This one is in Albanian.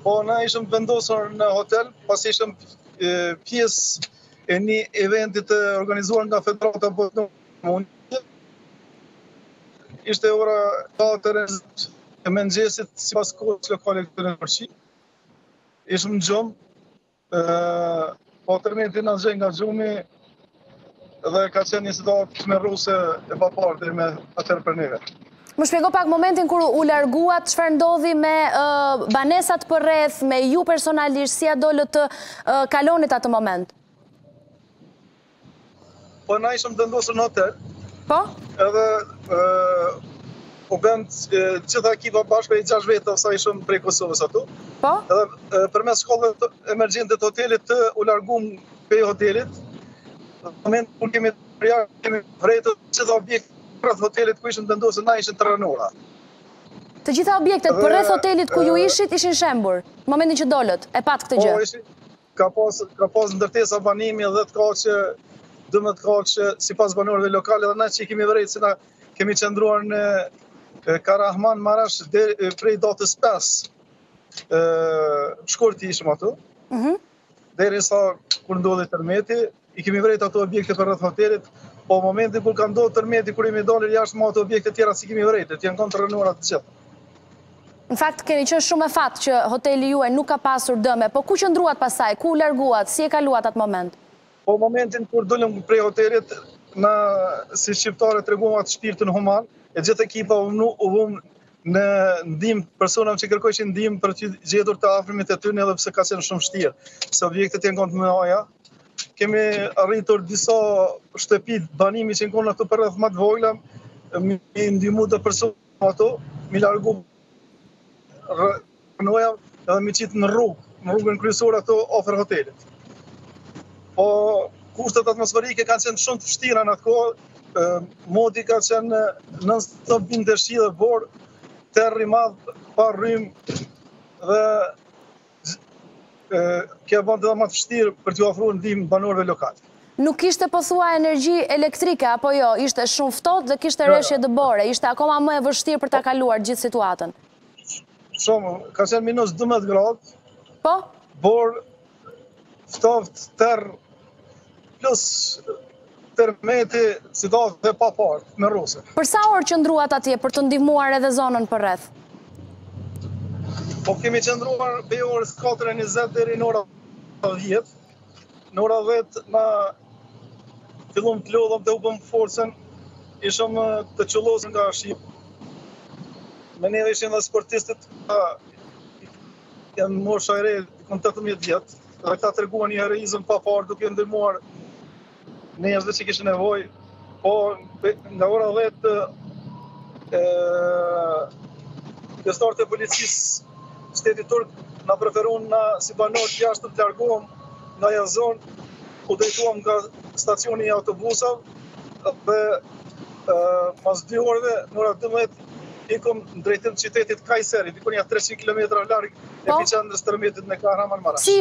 Po, na ishëm vendosur në hotel, pas ishëm pjesë e një eventit të organizuar nga Federata Botërore. Ishte ora 4 e mëngjesit sipas kohës lokale këtu në Turqi. Ishëm në gjumë, po tërmeti na zgjen nga gjumi dhe ka qenë një situatë çmerruse e paparë me atëherë për neve. Më shpjego pak momentin kur u larguat, çfarë ndodhi me banesat përreth, me ju personalisht, si a dolët të kalonit atë moment? Po na ishëm vendosur në hotel. Po? Edhe u bënd gjitha ekipa bashkë i 6 veta sa ishëm prej Kosovës aty. Po? Edhe përmes shkollave emergjente të hotelit të u largum prej hotelit. Në moment kur kemi vrejtë gjitha objekte rreth hotelit ku ishin vendosur na ishin terrenora. Të gjitha objektet përreth hotelit ku ju ishit ishin shembur, në momentin që dolët, e pat këtë gjë. Po, ka pas ndërtesa banimi dhe të kaqe, 12 kaqe sipas banorëve lokale dhe na që kemi vrejtë se na kemi qëndruar në Karahman Marash prej datës 5. Shkurti ishim aty. Derisa kur ndodhi tërmeti, i kemi vrejtë ato objekte përreth hotelit. Po momentin kur ka ndodhur tërmeti, kur jemi dalur jashtë me ato objekte tjera si kemi vrejtë, janë kanë terrenora të gjitha. Në fakt keni qenë shumë e fat që hoteli juaj nuk ka pasur dëme, po ku qëndruat pasaj, ku larguat, si e kaluat atë moment? Po momentin kur dolëm prej hotelit, na si shqiptarë treguam atë shpirtin human, e gjithë ekipa u vum në ndihmë personave që kërkojnë ndihmë për të gjetur të afërmit e tyre edhe pse ka qenë shumë vështirë, se objektet janë të mëdha. Kemi arritur disa shtëpi banimi që kanë ato përreth më të vogla, mi ndihmu të persona ato, mi largu rënoja edhe mi qitë në rrugën kryesore ato afër hotelit. Po kushtet atmosferike kanë qenë shumë të vështira në atë kohë, modi ka qenë non-stop binte shi dhe borë, terri madh, pa rrymë dhe kjo bën edhe më të vështirë për t'u ofruar ndihmë banorëve lokal. Nuk ishte pothuaj energji elektrike apo jo, ishte shumë ftohtë dhe kishte rreshje dëbore, ishte akoma më e vështirë për ta kaluar gjithë situatën. Shumë, ka qenë minus 12 gradë. Po? Borë, ftohtë, terr plus tërmeti, situatë dhe pa parë, me rrose. Për sa orë qëndruat atje për të ndihmuar edhe zonën përreth? Po kemi qëndruar prej orës 4:20 deri në orën 10. Në orën 10 na fillum të lodhëm të upëm forcën, ishëm të qullosur nga shi. Me neve ishin dhe sportistët, janë mosha e re, kanë 18 vjetë, dhe këta treguan një heroizëm pa parë duke ndihmuar njerëzve që kishin nevojë. Po nga ora 10 pjesëtarët e policisë shtetit turk na preferuan si banorë të jashtë të largohem nga ajo zonë, u drejtuam nga stacioni i autobusave dhe pas 2 orëve në orën 12 ikum në drejtim të qytetit Kayseri, diku 300 km larg epicendrës tërmetit në Kahramanmarash.